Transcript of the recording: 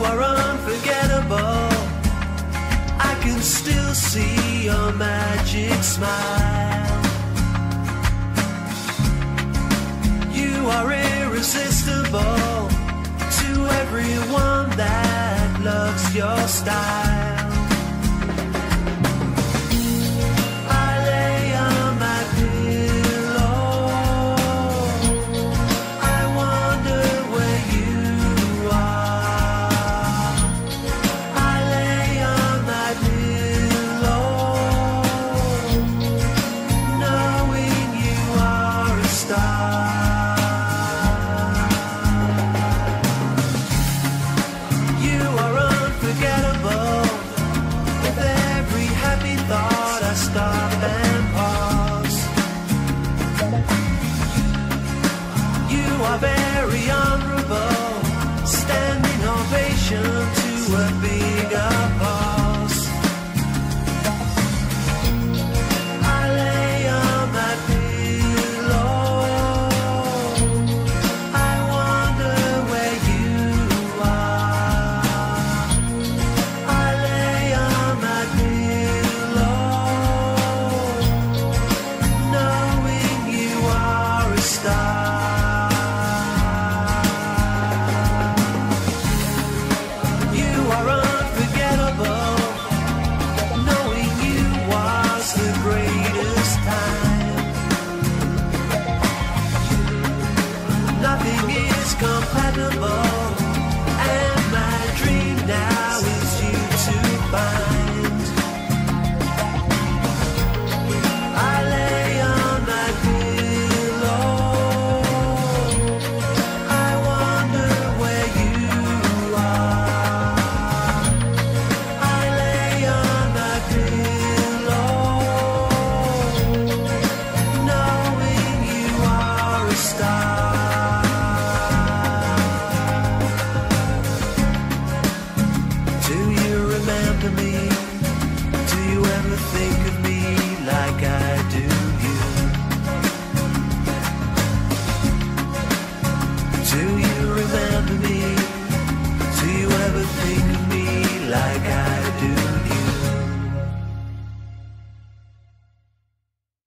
are unforgettable. I can still see your magic smile. You are irresistible to everyone that loves your style. I lay on my pillow, I wonder where you are. I lay on my pillow, knowing you are a star. You are unforgettable. With every happy thought I stop and pause. You are very honorable, standing ovation to a being.